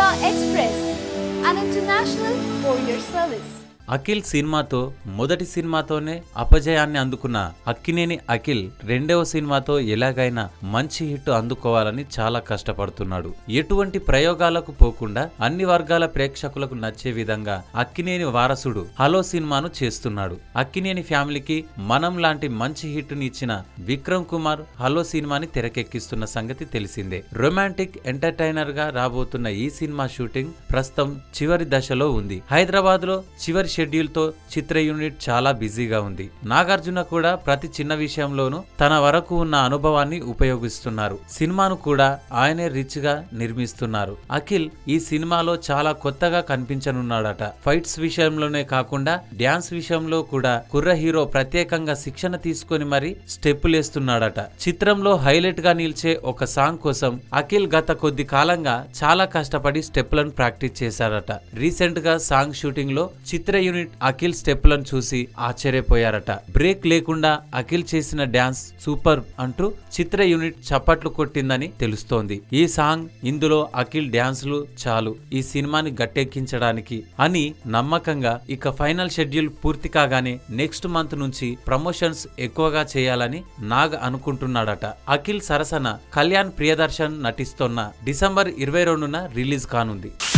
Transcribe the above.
Express, an international courier service. Akhil సినిమాతో మొదటి సినిమాతోనే అపజయాన్ని అందుకున్న అక్కినేని అఖిల్ రెండవ సినిమాతో ఎలాగైనా మంచి హిట్ అందుకోవాలని చాలా కష్టపడుతున్నాడు. ఎటువంటి ప్రయోగాలకు పోకుండా అన్ని వర్గాల ప్రేక్షకులకు నచ్చే విధంగా అక్కినేని వారసుడు హలో సినిమాను చేస్తున్నాడు. అక్కినేని ఫ్యామిలీకి మనం లాంటి మంచి హిట్ ని ఇచ్చిన విక్రమ్ కుమార్ హలో సినిమాని తెరకెక్కిస్తున్న సంగతి తెలిసిందే. రొమాంటిక్ ఎంటర్టైనర్ గా రాబోతున్న ఈ సినిమా షూటింగ్ ప్రస్తుతం చివరి దశలో ఉంది. హైదరాబాద్ లో చివరి షెడ్యూల్ తో చిత్ర యూనిట్ చాలా బిజీగా ఉంది. నాగార్జున కూడా ప్రతి చిన్న విషయంలోనూ తన వరకు ఉన్న అనుభవాన్ని ఉపయోగిస్తున్నారు. సినిమాను కూడా ఆయనే రిచ్ గా నిర్మిస్తున్నారు. అఖిల్ ఈ సినిమాలో చాలా కొత్తగా కనిపించనున్నాడట. ఫైట్స్ విషయంలోనే కాకుండా డ్యాన్స్ విషయంలో కూడా కుర్ర హీరో ప్రత్యేకంగా శిక్షణ తీసుకొని మరి స్టెప్పులేస్తున్నాడట. చిత్రంలో హైలైట్ గా నిలిచే ఒక సాంగ్ కోసం అఖిల్ గత కొద్ది కాలంగా చాలా కష్టపడి స్టెప్పులను ప్రాక్టీస్ చేశారట. రీసెంట్ గా సాంగ్ షూటింగ్ లో చిత్ర యూనిట్ అఖిల్ స్టెప్లను చూసి ఆశ్చర్యపోయారట. బ్రేక్ లేకుండా అఖిల్ చేసిన డాన్స్ సూపర్ అంటూ చిత్ర యూనిట్ చప్పట్లు కొట్టిందని తెలుస్తోంది. ఈ సాంగ్ ఇందులో అఖిల్ డాన్స్లు చాలు ఈ సినిమాని గట్టెక్కించడానికి అని నమ్మకంగా ఇక ఫైనల్ షెడ్యూల్ పూర్తి కాగానే నెక్స్ట్ మంత్ నుంచి ప్రమోషన్స్ ఎక్కువగా చేయాలని నాగ్ అనుకుంటున్నాడట. అఖిల్ సరసన కళ్యాణ్ ప్రియదర్శన్ నటిస్తోన్న డిసెంబర్ 22న రిలీజ్ కానుంది.